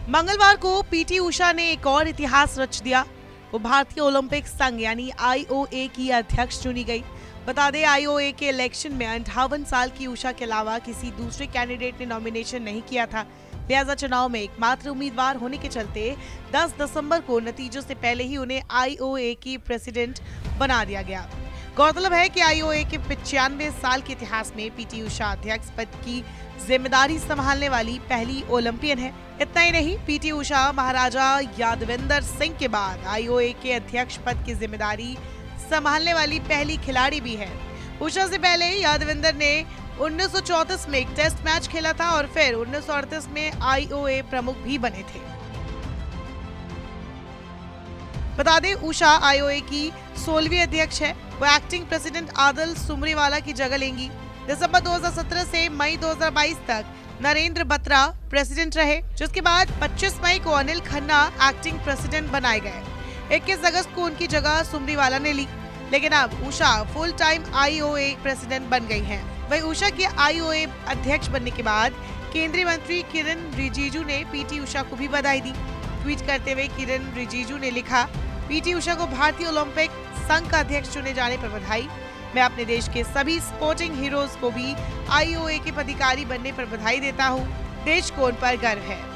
मंगलवार को पीटी उषा ने एक और इतिहास रच दिया। वो भारतीय ओलंपिक संघ यानी आईओए की अध्यक्ष चुनी गई। बता दें, आईओए के इलेक्शन में 58 साल की उषा के अलावा किसी दूसरे कैंडिडेट ने नॉमिनेशन नहीं किया था। लिहाजा चुनाव में एकमात्र उम्मीदवार होने के चलते 10 दिसंबर को नतीजों से पहले ही उन्हें आईओए की प्रेसिडेंट बना दिया गया। गौरतलब है कि आईओए के 95 साल के इतिहास में पीटी उषा अध्यक्ष पद की जिम्मेदारी संभालने वाली पहली ओलंपियन है। इतना ही नहीं, पीटी उषा महाराजा यादविंदर सिंह के बाद आईओए के अध्यक्ष पद की जिम्मेदारी संभालने वाली पहली खिलाड़ी भी है। उषा से पहले यादविंदर ने 1934 में एक टेस्ट मैच खेला था और फिर 1938 में आईओए प्रमुख भी बने थे। बता दें, उषा आईओए की 16वीं अध्यक्ष है। वो एक्टिंग प्रेसिडेंट आदिल सुमरीवाला की जगह लेंगी। दिसंबर 2017 से मई 2022 तक नरेंद्र बत्रा प्रेसिडेंट रहे, जिसके बाद 25 मई को अनिल खन्ना एक्टिंग प्रेसिडेंट बनाए गए। 21 अगस्त को उनकी जगह सुमरीवाला ने ली, लेकिन अब Usha full time IOA president बन गई हैं। वहीं उषा के आईओए अध्यक्ष बनने के बाद केंद्रीय मंत्री किरण रिजिजू ने पीटी उषा को भी बधाई दी। ट्वीट करते हुए किरण रिजिजू ने लिखा, पीटी उषा को भारतीय ओलंपिक संघ का अध्यक्ष चुने जाने पर बधाई। मैं अपने देश के सभी स्पोर्टिंग हीरोज को भी आईओए के पदाधिकारी बनने पर बधाई देता हूं। देश को उन पर गर्व है।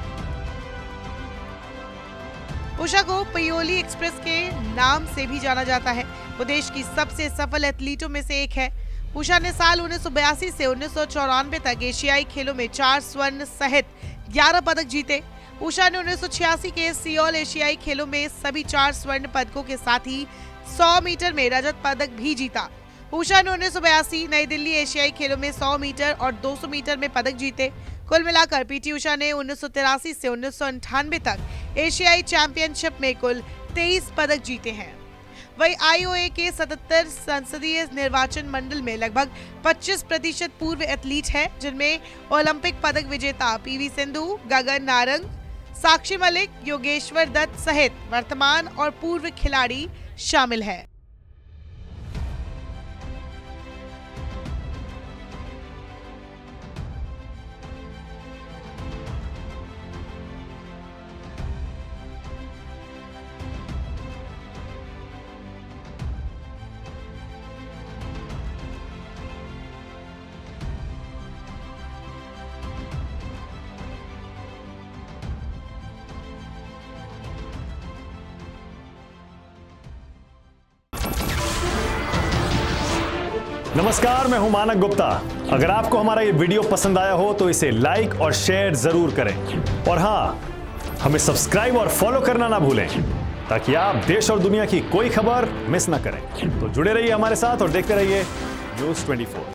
उषा को पयोली एक्सप्रेस के नाम से भी जाना जाता है। वो देश की सबसे सफल एथलीटों में से एक है। उषा ने साल 1982 से 1994 तक एशियाई खेलों में 4 स्वर्ण सहित 11 पदक जीते। उषा ने 1986 के सियोल एशियाई खेलों में सभी 4 स्वर्ण पदकों के साथ ही 100 मीटर में रजत पदक भी जीता। उषा ने 1982 नई दिल्ली एशियाई खेलों में 100 मीटर और 200 मीटर में पदक जीते। कुल मिलाकर पीटी उषा ने 1983 से 1998 तक एशियाई चैंपियनशिप में कुल 23 पदक जीते हैं। वहीं आईओए के 77 संसदीय निर्वाचन मंडल में लगभग 25% पूर्व एथलीट हैं, जिनमें ओलंपिक पदक विजेता पीवी सिंधु, गगन नारंग, साक्षी मलिक, योगेश्वर दत्त सहित वर्तमान और पूर्व खिलाड़ी शामिल हैं। नमस्कार, मैं हूं मानक गुप्ता। अगर आपको हमारा ये वीडियो पसंद आया हो तो इसे लाइक और शेयर जरूर करें और हाँ, हमें सब्सक्राइब और फॉलो करना ना भूलें ताकि आप देश और दुनिया की कोई खबर मिस ना करें। तो जुड़े रहिए हमारे साथ और देखते रहिए न्यूज़ 24।